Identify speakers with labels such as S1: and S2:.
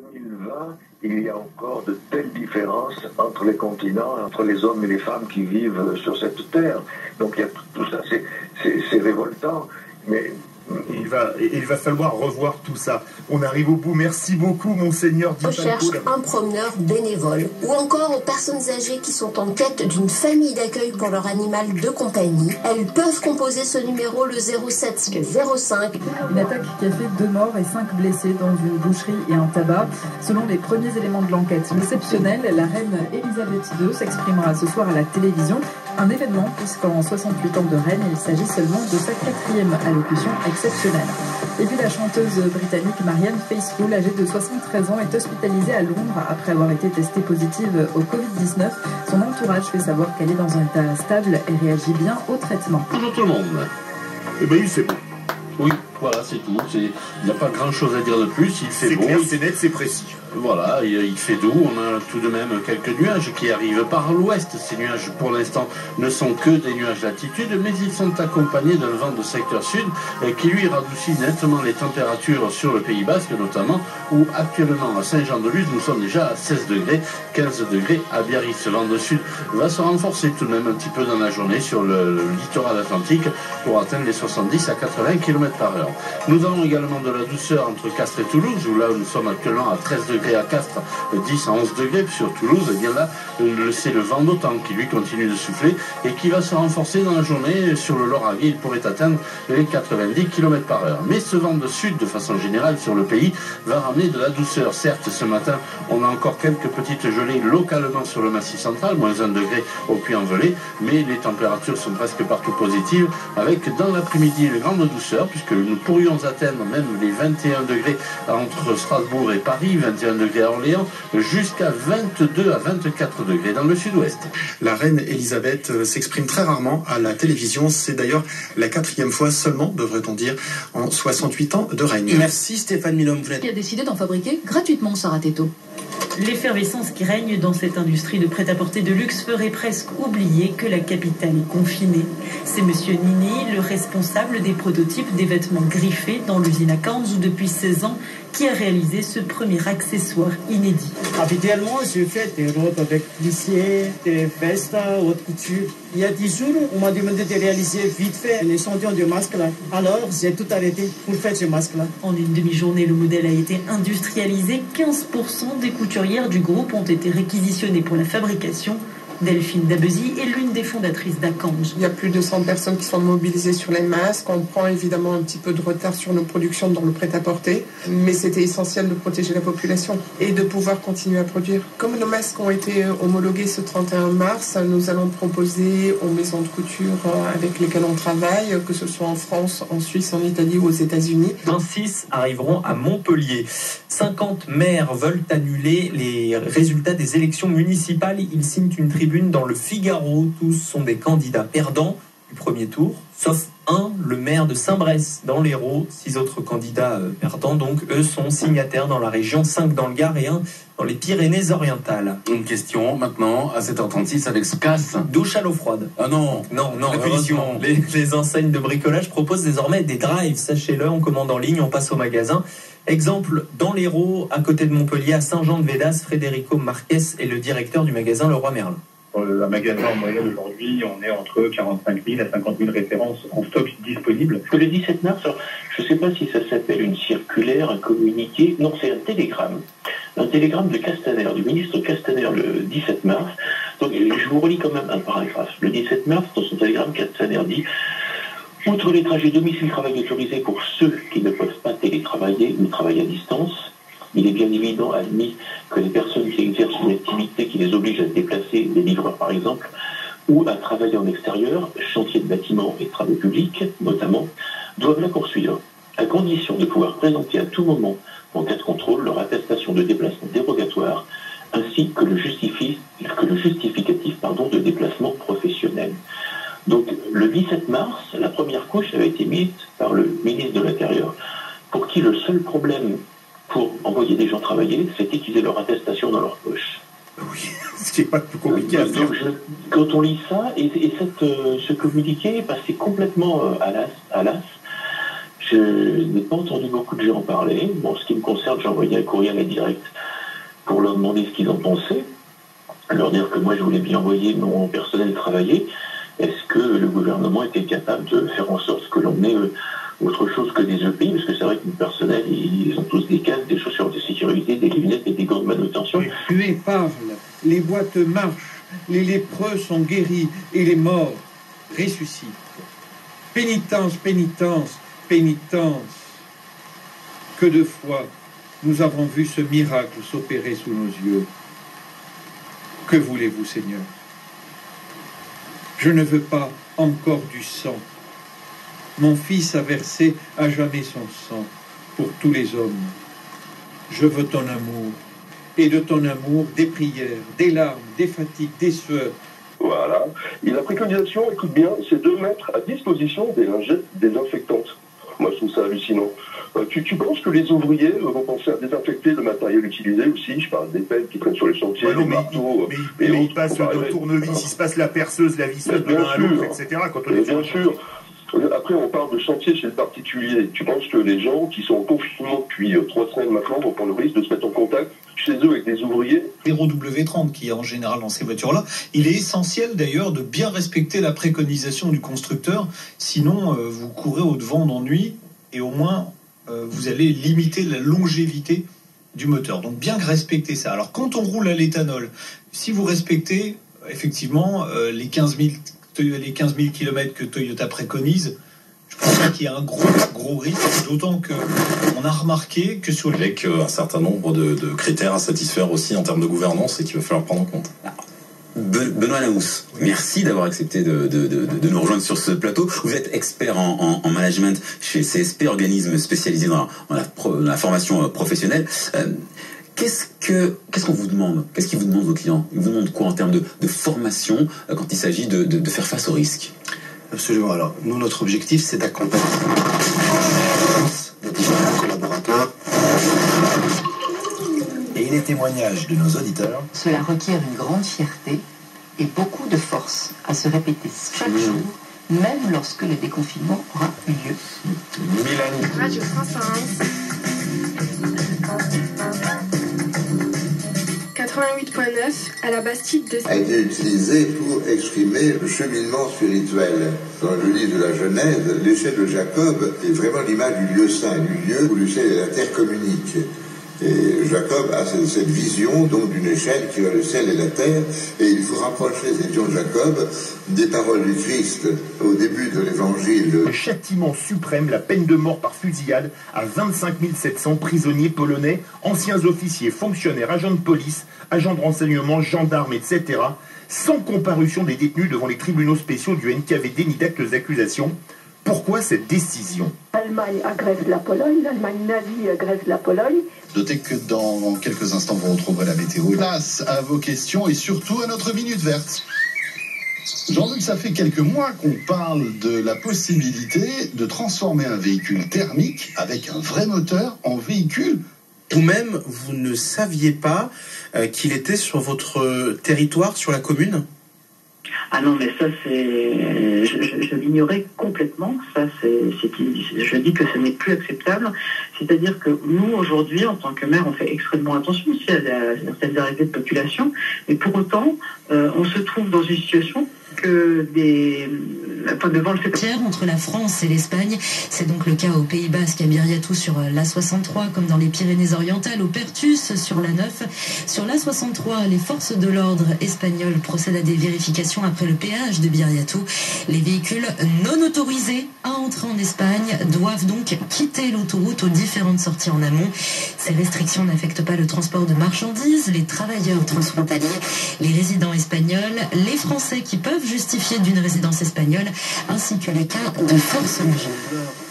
S1: 2020, il y a encore de telles différences entre les continents, entre les hommes et les femmes qui vivent sur cette terre. Donc il y a tout ça, c'est révoltant. Mais
S2: il va falloir revoir tout ça. On arrive au bout. Merci beaucoup, Monseigneur Di Falco.
S3: Recherche un promeneur bénévole. Ou encore aux personnes âgées qui sont en quête d'une famille d'accueil pour leur animal de compagnie. Elles peuvent composer ce numéro, le 0705.
S4: Une attaque qui a fait 2 morts et 5 blessés dans une boucherie et un tabac. Selon les premiers éléments de l'enquête exceptionnelle, la reine Elisabeth II s'exprimera ce soir à la télévision. Un événement, puisqu'en 68 ans de règne, il s'agit seulement de sa 4e allocution exceptionnelle. Et puis la chanteuse britannique Marianne Faithfull, âgée de 73 ans, est hospitalisée à Londres après avoir été testée positive au Covid-19. Son entourage fait savoir qu'elle est dans un état stable et réagit bien au traitement.
S5: Bonjour tout le monde.
S2: Eh bien, c'est bon.
S5: Oui, voilà, c'est tout. Il n'y a pas grand-chose à dire de plus. Il fait beau.
S2: C'est clair, c'est net, c'est précis.
S5: Voilà, il fait doux. On a tout de même quelques nuages qui arrivent par l'ouest. Ces nuages, pour l'instant, ne sont que des nuages d'altitude, mais ils sont accompagnés d'un vent de secteur sud qui, lui, radoucit nettement les températures sur le Pays Basque, notamment, où actuellement, à Saint-Jean-de-Luz, nous sommes déjà à 16 degrés, 15 degrés à Biarritz. Ce vent de sud va se renforcer tout de même un petit peu dans la journée sur le littoral atlantique pour atteindre les 70 à 80 km/h. Nous avons également de la douceur entre Castres et Toulouse, où là, nous sommes actuellement à 13 degrés à Castres, 10 à 11 degrés, puis sur Toulouse, et bien là, c'est le vent d'OTAN qui lui continue de souffler et qui va se renforcer dans la journée sur le Lauragais. Il pourrait atteindre les 90 km/h. Mais ce vent de sud, de façon générale, sur le pays, va ramener de la douceur. Certes, ce matin, on a encore quelques petites gelées localement sur le Massif central, moins 1 degré au Puy-en-Velay, mais les températures sont presque partout positives, avec dans l'après-midi une grande douceur, puisque nous pourrions atteindre même les 21 degrés entre Strasbourg et Paris, 21 degrés à Orléans, jusqu'à 22 à 24 degrés dans le sud-ouest.
S6: La reine Elisabeth s'exprime très rarement à la télévision. C'est d'ailleurs la 4e fois seulement, devrait-on dire, en 68 ans de règne.
S7: Merci Stéphane Milhomme.
S8: Qui a décidé d'en fabriquer gratuitement, Sarah Teto.
S9: L'effervescence qui règne dans cette industrie de prêt-à-porter de luxe ferait presque oublier que la capitale est confinée. C'est Monsieur Nini, le responsable des prototypes des vêtements griffés dans l'usine à Cairns, où depuis 16 ans, qui a réalisé ce premier accessoire inédit.
S10: Habituellement, je fais des robes avec plissier, des vestes, haute couture. Il y a 10 jours, on m'a demandé de réaliser vite fait un échantillon de masque-là. Alors, j'ai tout arrêté pour faire ce masque-là.
S9: En une demi-journée, le modèle a été industrialisé. 15% des couturières du groupe ont été réquisitionnées pour la fabrication. Delphine Dabezy est l'une des fondatrices d'Akange.
S11: Il y a plus de 100 personnes qui sont mobilisées sur les masques. On prend évidemment un petit peu de retard sur nos productions dans le prêt-à-porter, mais c'était essentiel de protéger la population et de pouvoir continuer à produire. Comme nos masques ont été homologués ce 31 mars, nous allons proposer aux maisons de couture avec lesquelles on travaille, que ce soit en France, en Suisse, en Italie ou aux États-Unis.
S12: 26 arriveront à Montpellier. 50 maires veulent annuler les résultats des élections municipales. Ils signent une tribune dans le Figaro. Tous sont des candidats perdants du premier tour, sauf un, le maire de Saint-Bresse dans l'Hérault. 6 autres candidats perdants, donc eux sont signataires dans la région, 5 dans le Gard et 1 dans les Pyrénées-Orientales.
S5: Une question maintenant à 7h36 avec SCAS.
S12: Douche à l'eau froide.
S5: Ah non.
S12: Non, heureusement. Les enseignes de bricolage proposent désormais des drives. Sachez-le, on commande en ligne, on passe au magasin. Exemple, dans l'Hérault, à côté de Montpellier, à Saint-Jean-de-Védas, Federico Marques est le directeur du magasin Leroy Merlin.
S13: Un magasin en moyenne aujourd'hui, on est entre 45 000 à 50 000 références en stock disponible.
S14: Le 17 mars, je ne sais pas si ça s'appelle une circulaire, un communiqué. Non, c'est un télégramme. Un télégramme de Castaner, du ministre Castaner, le 17 mars. Donc, je vous relis quand même un paragraphe. Le 17 mars, dans son télégramme, Castaner dit: outre les trajets domicile-travail autorisés pour ceux qui ne peuvent pas télétravailler ou travailler à distance, il est bien évident admis que les personnes qui exercent une activité qui les oblige à se déplacer, des livreurs par exemple, ou à travailler en extérieur, chantier de bâtiments et travaux publics notamment, doivent la poursuivre, à condition de pouvoir présenter à tout moment, en cas de contrôle, leur attestation de déplacement dérogatoire, ainsi que le justificatif de déplacement professionnel. Donc le 17 mars, la première couche avait été mise par le ministre de l'Intérieur, pour qui le seul problème pour envoyer des gens travailler, c'était qu'ils aient leur attestation dans leur poche.
S2: Oui, ce qui n'est pas plus compliqué à faire.
S14: Quand on lit ça, et ce communiqué est passé complètement à l'as, Je n'ai pas entendu beaucoup de gens en parler. Bon, ce qui me concerne, j'ai envoyé un courrier à la directe pour leur demander ce qu'ils en pensaient, leur dire que moi je voulais bien envoyer mon personnel travailler. Est-ce que le gouvernement était capable de faire en sorte que l'on ait autre chose que des EPI, parce que c'est vrai que le personnel, ils ont tous des casques, des chaussures de sécurité, des lunettes et des gants de manutention.
S7: Les tués parlent, les boîtes marchent, les lépreux sont guéris et les morts ressuscitent. Pénitence, pénitence, pénitence. Que de fois nous avons vu ce miracle s'opérer sous nos yeux. Que voulez-vous, Seigneur? Je ne veux pas encore du sang. Mon Fils a versé à jamais son sang pour tous les hommes. Je veux ton amour, et de ton amour des prières, des larmes, des fatigues, des sueurs.
S15: Voilà. Et la préconisation, écoute bien, c'est de mettre à disposition des lingettes désinfectantes. Moi, je trouve ça hallucinant. Tu penses que les ouvriers vont penser à désinfecter le matériel utilisé aussi? Je parle des pelles qui traînent sur les chantiers, des marteaux.
S2: Mais il passe de tournevis, il se passe la perceuse, la visseuse de l'un à l'autre, etc. Quand on est
S15: bien sûr. Après, on parle de chantier chez le particulier. Tu penses que les gens qui sont en confinement depuis 3 semaines maintenant vont prendre le risque de se mettre en contact chez eux avec des ouvriers?
S16: W30 qui est en général dans ces voitures-là, il est essentiel d'ailleurs de bien respecter la préconisation du constructeur, sinon vous courez au-devant d'ennui et au moins vous allez limiter la longévité du moteur. Donc bien respecter ça. Alors quand on roule à l'éthanol, si vous respectez effectivement les 15 000 km que Toyota préconise, je pense pas qu'il y a un gros risque, d'autant qu'on a remarqué que sur
S17: avec un certain nombre de critères à satisfaire aussi en termes de gouvernance et qu'il va falloir prendre en compte.
S18: Benoît Lamousse, merci d'avoir accepté de nous rejoindre sur ce plateau. Vous êtes expert en management chez CSP, organisme spécialisé dans la formation professionnelle. Qu'est-ce qu'on vous demande? Qu'est-ce qu'ils vous demandent vos clients? Ils vous demandent quoi en termes de formation quand il s'agit de faire face aux risques?
S19: Absolument. Alors, nous, notre objectif, c'est d'accompagner les différents collaborateurs et les témoignages de nos auditeurs.
S20: Cela requiert une grande fierté et beaucoup de force à se répéter chaque jour, même lorsque le déconfinement aura eu lieu.
S19: Mélanie.
S21: Radio France 88.9 à la Bastide de...
S22: a été utilisé pour exprimer le cheminement spirituel. Dans le livre de la Genèse, l'échelle de Jacob est vraiment l'image du lieu saint, du lieu où le ciel et la terre communiquent. Et Jacob a cette vision donc d'une échelle qui va le ciel et la terre, et il faut rapprocher cette vision de Jacob des paroles du Christ au début de l'évangile.
S2: Le châtiment suprême, la peine de mort par fusillade à 25 700 prisonniers polonais, anciens officiers, fonctionnaires, agents de police, agents de renseignement, gendarmes, etc., sans comparution des détenus devant les tribunaux spéciaux du NKVD ni d'actes d'accusation. Pourquoi cette décision?
S23: L'Allemagne agresse la Pologne, l'Allemagne nazie agresse la Pologne.
S24: Notez que dans quelques instants, vous retrouverez la météo. Place à vos questions et surtout à notre Minute Verte. Jean-Luc, ça fait quelques mois qu'on parle de la possibilité de transformer un véhicule thermique avec un vrai moteur en véhicule.
S25: Vous-même, vous ne saviez pas qu'il était sur votre territoire, sur la commune ?
S26: Ah non, mais ça, c'est... Je l'ignorais complètement. Ça, je dis que ce n'est plus acceptable. C'est-à-dire que nous, aujourd'hui, en tant que maire, on fait extrêmement attention aussi à certaines arrivées de population. Mais pour autant, on se trouve dans une situation que devant le fait
S27: entre la France et l'Espagne, c'est donc le cas au Pays Basque, à Biriatou sur l'A63, comme dans les Pyrénées-Orientales, au Pertus sur l'A9. Sur l'A63, les forces de l'ordre espagnoles procèdent à des vérifications après le péage de Biriatou. Les véhicules non autorisés à entrer en Espagne doivent donc quitter l'autoroute aux différentes sorties en amont. Ces restrictions n'affectent pas le transport de marchandises, les travailleurs transfrontaliers, les résidents espagnols, les Français qui peuvent justifier d'une résidence espagnole, ainsi que les cas de force majeure.